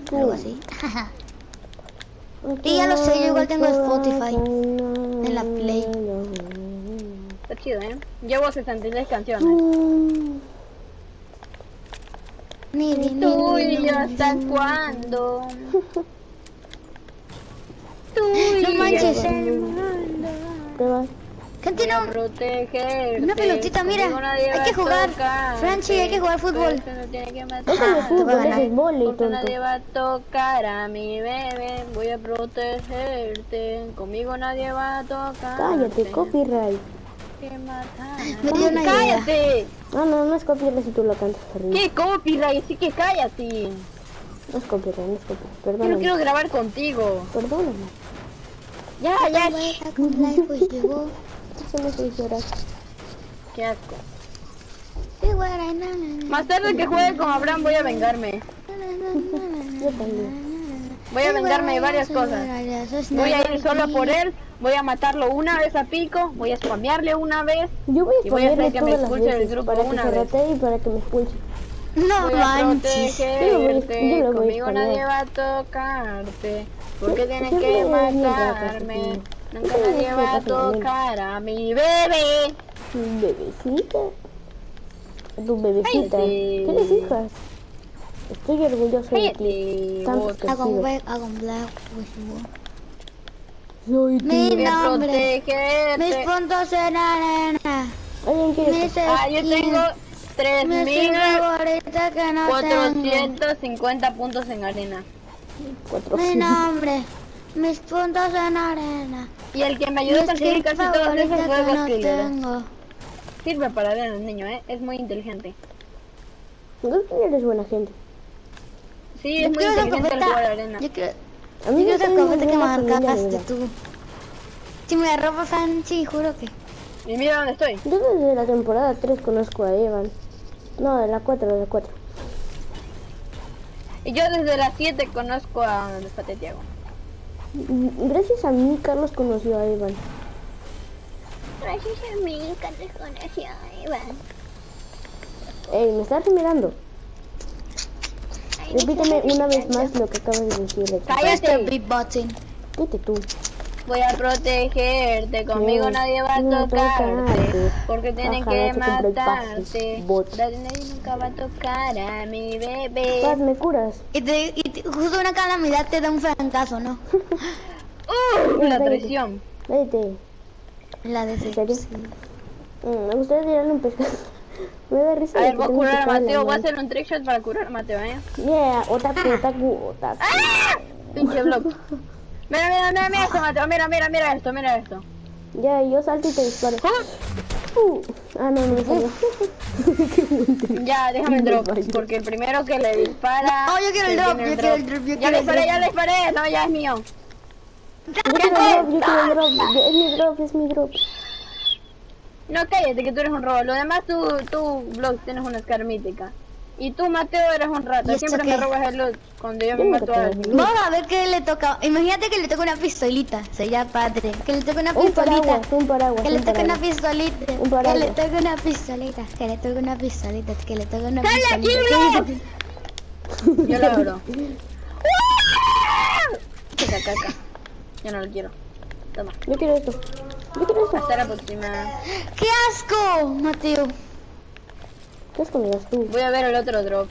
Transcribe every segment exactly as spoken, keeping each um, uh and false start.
algo así. Y ya lo sé, yo igual tengo Spotify en la Play. Está chido, ¿eh? Llevo sesenta y seis canciones. Ni, ni, ni, Tú ni, y ni, yo, ni, ¿hasta ni. cuándo? Tú y No yo manches. te mando. ¿Qué vas? Gente, Voy a no. protegerte. Una pelotita, mira. Conmigo nadie Hay va que a jugar. tocarte. Franchi, hay que jugar fútbol. Pero eso no tiene que Eso no es matar. te voy a fútbol, ganar. ese es vóley, Porque tonto. nadie va a tocar a mi bebé. Voy a protegerte. Conmigo nadie va a tocar. Cállate, copyright. Que matar. Me dio una idea. ¡Cállate! No, no, no es copyright si tú lo cantas arriba. ¿Qué copyright? Sí que cállate. No es copyright, no es copyright. Yo no Perdóname. quiero grabar contigo. Perdóname. Ya, ya. Eso me hizo llorar. Qué asco. Más tarde que juegue con Abraham voy a vengarme. Yo también. Voy a vengarme de varias cosas. Voy a ir solo por él. Voy a matarlo una vez a pico. Voy a spamearle una vez. Yo voy a Y voy a hacer ponerle que me todas las expulse del veces grupo para que una se vez. ratee y para que me expulse. No Voy a manches. Yo lo voy a- protegerte. yo lo voy a Conmigo spamear. nadie va a tocarte. Porque Sí, tienes siempre que eres bien rata, matarme. Sofía. Nunca Siempre nadie eres va a rata, Sofía. tocar a mi bebé. Tu bebecita. Tu bebecita. Cállate. ¿Tienes hijas? Estoy orgulloso de ti. Cállate, Tantos vos. que has Hago sido. un black, hago un black. Soy Mi tu... Voy a nombre. Mis protegerte. puntos en arena. ¿Alguien quiere Mis esto? Ah, yo tengo tres Mi mil favorita que no tengo. cuatrocientos cincuenta puntos en arena. Mi cuatrocientos. nombre. Mis puntos en arena. Y el que me ayudó a Mi conseguir skin casi todos favorita esos que juegos no Killer. tengo. Sirve para ver al niño, ¿eh? Es muy inteligente. No eres buena gente. Sí, Yo es muy quiero esa inteligente el jugar copeta. arena. Yo quiero, A yo mí quiero me esa cae muy copeta que bien la familia marcaste de tú. Si me roba Fancy, juro que. Y mira dónde estoy. Yo desde la temporada tres conozco a Evan. No, de la cuatro, de la cuatro. Y yo desde las siete conozco a donde está Tiago. Gracias a mí, Carlos conoció a Evan. Gracias a mí, Carlos conoció a Iván. Ey, me estás mirando. Repíteme una vez más lo que acabas de decir, Rex. ¡Cállate! Big button. Vete tú. Voy a protegerte, conmigo No, nadie va a no tocarte, tocarte. porque tienen Ajá, que no te compré matarte. pases, bot. Nadie nunca va a tocar a mi bebé. Paz, me curas. Y, te, y te- justo una calamidad te da un francazo, ¿no? ¡Uh! Ya, La cállate. traición. Vete. La de ¿En serio? Mm, me gustaría tirarle un pescado. Me da risa. A de ver, que voy a tengo curar a pescado en la Mateo, voy a mano. hacer un trickshot para curar a Mateo, ¿eh? Yeah, otaku, otaku, otaku. Pinche blog. Mira, mira, mira, mira esto, Mateo, mira, mira, mira esto, mira esto. Ya, yo salto y te disparo. Uh, ah, no, no me salió. Qué buen trick. Ya, déjame el No drop, falló. porque el primero que le dispara... No, yo quiero el se drop, tiene yo quiero el drop, yo Ya quiero le el disparé, drop. ya le disparé, no, ya es mío. Yo quiero el drop, yo quiero el drop. Yo- Es mi drop, es mi drop. No, cállate, que tú eres un robo. Lo demás, tú, tú, Blog, tienes una Scar mítica. Y tú, Mateo, eres un rato. ¿Y esto Siempre qué? me robas el loot cuando yo Yo me nunca mato te a doy alguien. loot. Vamos a ver qué le toca. Imagínate que le toca una pistolita. Sería padre. Que le toque una Un pistolita. paraguas, un paraguas, Que le un toque una paraguas. pistolita. Un Que paraguas. le toque una pistolita. Que le toque una pistolita. Que le toque una ¡Sale aquí, pistolita. Blog! Yo lo abro. Caca, caca. Yo no lo quiero. Toma. Yo quiero esto. Yo quiero esto. Hasta la próxima. ¡Qué asco, Mateo! ¿Qué escondidas tú? Voy a ver el otro drop.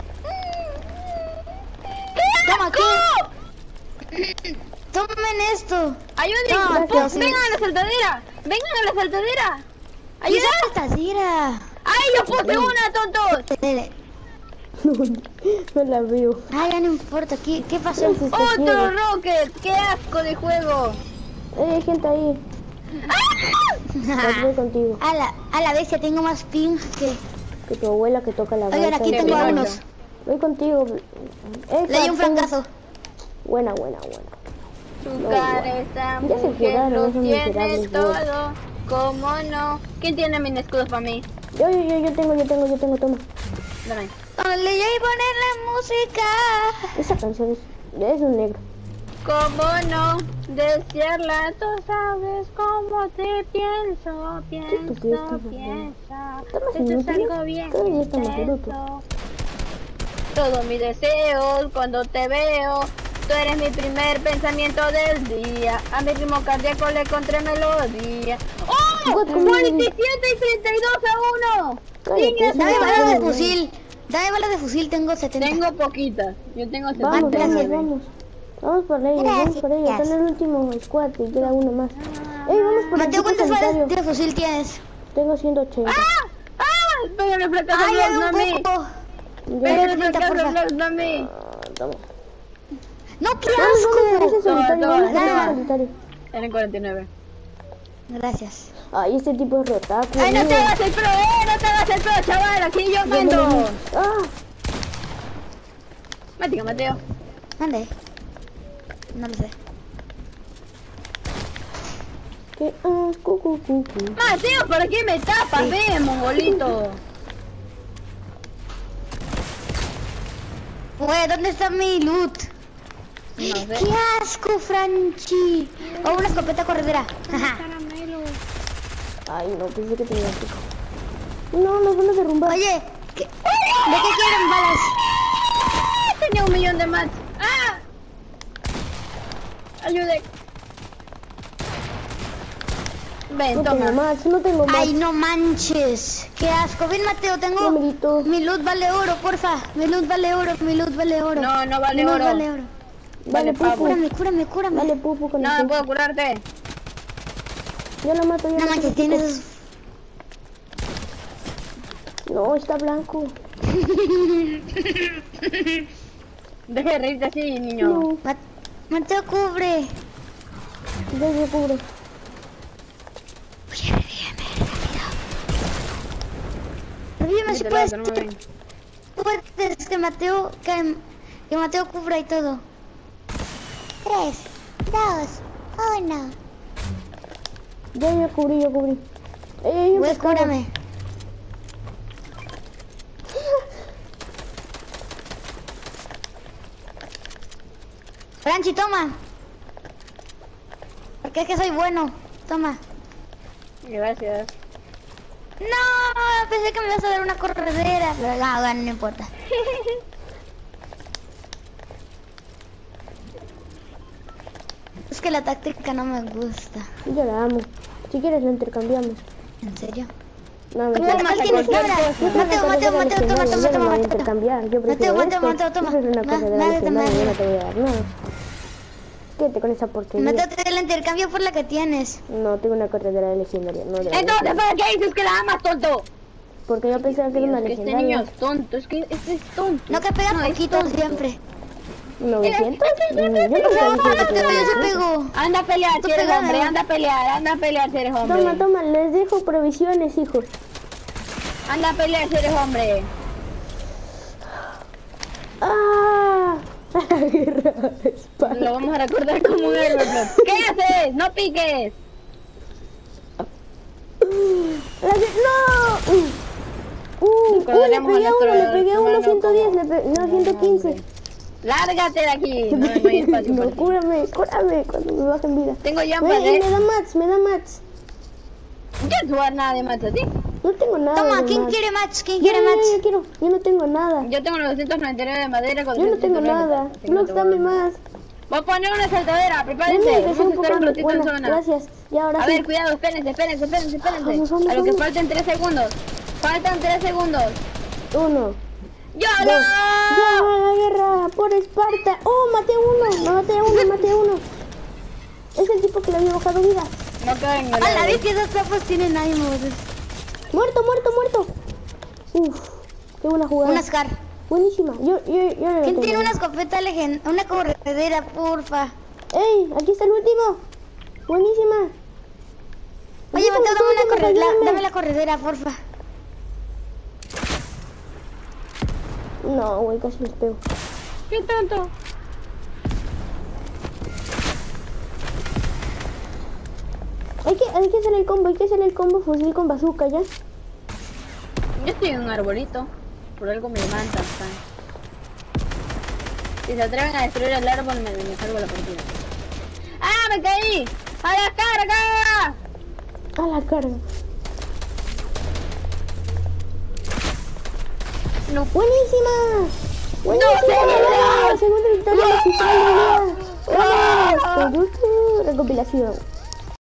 Toma, ¿qué? Tomen esto. ¡Ayúdenme! No, ¡Vengan sí. a la saltadera! ¡Vengan a la saltadera! ¡Ayuda! ¡Esta tira! ¡Ay, yo puse una, tontos! No, no la veo. Ay, ya no importa. ¿Qué, qué pasó? Ese está ¡Otro ciego. rocket! ¡Qué asco de juego! Eh, hay gente ahí. Pues voy contigo. A la, a la vez ya tengo más ping que... Que tu abuela que toca la Oigan, baita. aquí Qué tengo a pinocho. unos. Voy contigo. Eh, Le di un tengo- francazo. Buena, buena, buena. Su No, cara bueno. esta Ya se mujer curaron lo esos tiene miserables todo. ¿Cómo no? ¿Quién tiene mis escudos para mí? Yo, yo, yo, yo tengo, yo tengo, yo tengo, toma. Dame. Le voy a poner la música. Esa canción es, es un negro. ¿Cómo no desearla? Tú sabes cómo te pienso, estupidez pienso, estás haciendo. piensa. Estás más Esto es inútil. algo bien Cada día está más bruto. intenso. todos mis deseos cuando te veo. Tú eres mi primer pensamiento del día. A mi ritmo cardíaco le encontré melodía. ¡Oh! cuarenta y siete y treinta y dos a uno. Cállate, Dame balas de Cállate. fusil. Dame balas de fusil, tengo setenta. Tengo poquitas. Yo tengo Vamos, setenta y vamos, nueve. vamos. Vamos por ellos, vamos por ellos. Están en el último squad y queda uno más. Ey, vamos por el Mateo, tipo ¿cuántas sanitario. balas de fusil tienes? Tengo ciento ochenta. ¡Ah! ¡Ah! Pégale fracaso ¡Ay, Blox, hay no a mí. un poco! Ya. Pégale treinta, fracaso porfa. Blox, no a mí. Ah, toma. ¡No, qué Vamos, vamos por ese asco! solitario, Toma, vamos por toma, ese toma. solitario. Eran cuarenta y nueve. Gracias. Ay, este tipo es rotaku. ¡Ay, no te amigo. hagas el pro, eh! ¡No te hagas el pro, chaval! ¡Aquí yo mando! Ah, Mateo, Mateo. ¿Dónde? No lo sé. qué asco, cu, cu, cu. Mateo, ¿por qué me tapas, ve, mongolito? Güey, ¿dónde está mi loot? No sé. ¡Qué asco, Franchi! Oh, una escopeta corredera. Ajá. Ay, no, pensé que tenía pico. No, nos van a derrumbar. Oye, ¿qué- ¿de qué quieren balas? ¡Ah! Tenía un millón de mats. ¡Ah! Ayude. Ven, no tengo toma. más, no tengo más. Ay, no manches. Qué asco. Ven, Mateo, tengo... No, amiguito. Mi loot vale oro, porfa. Mi loot vale oro, mi loot vale oro. No, no vale Mi loot oro. vale oro. Dale, Vale, pupu. Cúrame, cúrame, cúrame. Dale, pupu con No, el no pupu. puedo curarte. Yo la mato, yo No la mato. manches, tienes... No, está blanco. Deje de reírte así, niño. No, Ma- Mateo, cubre. ya yo cubro. Oye, revíveme, rápido. Revíveme si Mételo, puedes. que no me ven. Puedes que Mateo... Que, que Mateo cubra y todo. Tres, dos, uno. Ya yo cubrí, yo cubrí. Ey, hay un Güey, pescado. cúrame. Franchi, toma. Porque es que soy bueno. Toma. Gracias. No, pensé que me ibas a dar una corredera. Pero no, bueno, no importa. Es que la táctica no me gusta. Yo la amo. Si quieres la intercambiamos. ¿En serio? No, me ¿Cuál Toma, tienes cualquier ahora? cosa. Mateo, Mateo, Mateo, toma, toma, Yo no toma, voy a Mateo. intercambiar. Yo prefiero Mateo, Mateo, esto. Mateo, toma. Tú eres una Na- corredera nada de legendaria, yo nada. no te voy a dar nada. Quédate con esa porquería. Mateo, te la intercambio por la que tienes. No, tengo una corredera legendaria. No, de la Entonces, legendaria. ¿para qué dices que la amas, tonto? Porque yo pensaba que era una Es que este niño legendaria. es tonto, es que este es tonto. No, que pega No, es poquito tonto. siempre. ¿novecientos? Mm, Yo no estoy diciendo que Pero era yo se legendaria. pegó. Anda a pelear Tú si eres pegame. hombre, anda a pelear, anda a pelear si eres hombre. Toma, toma, les dejo provisiones, hijos. Anda a pelear si eres hombre. ¡Ah! La guerra de espada. Lo vamos a recordar como un héroe. ¿Qué haces? No piques. La gue- ¡No! Uh, uh, uh, le Recordaremos pegué a a uno, le nuestro pegué a uno hermano ciento diez, como- le pe- no, ciento quince. Lárgate de aquí. No, no hay espacio No, para ti. cúrame, cúrame cuando me bajen vida. Tengo Ve, llampas, y me ¿eh? da mats, me da mats. ¿Quieres jugar nada de macho a ti? No tengo nada. Toma, de ¿quién mats. quiere match? ¿Quién Yo, quiere yo, match? yo quiero, yo no tengo nada. Yo tengo novecientos noventa y nueve de madera con Yo no tengo nada. No, dame más. Voy a poner una saltadera, Dame, prepárense. que sea Vamos un a estar poco un ratito en bueno, zona. gracias. Y ahora A sí. ver, cuidado, espérense, espérense, espérense, espérense. Vamos, vamos, A lo que vamos. faltan tres segundos. Faltan tres segundos. Uno, ¡Yo dos. no! ¡Ya, la guerra! ¡Por Esparta! ¡Oh, maté a uno! ¡Me maté a uno, maté a uno! Es el tipo que le había bajado vida. No caen en A la el vez que esos trapos tienen ánimo. ¡Muerto, muerto, muerto! Uf, qué buena jugada. Una Scar. Buenísima. Yo, yo, yo no lo ¿Quién tengo. tiene una escopeta legend? Una corredera, porfa. ¡Ey! Aquí está el último. Buenísima. Oye, Ayúdame, Mateo, dame la ayúdame, corredera, ayúdame. dame la corredera, porfa. No, güey, casi les pego. ¡Qué tonto! Hay que, hay que hacer el combo, hay que hacer el combo fusil con bazooka, ¿ya? Yo estoy en un arbolito. Por algo me levantan. ¿sabes? Si se atreven a destruir el árbol, me, me salgo la partida. ¡Ah, me caí! ¡A la carga! A la carga. No. ¡Buenísima! ¡Buenísimo! Segunda victoria magistral del día. ¡Vamos! Recopilación.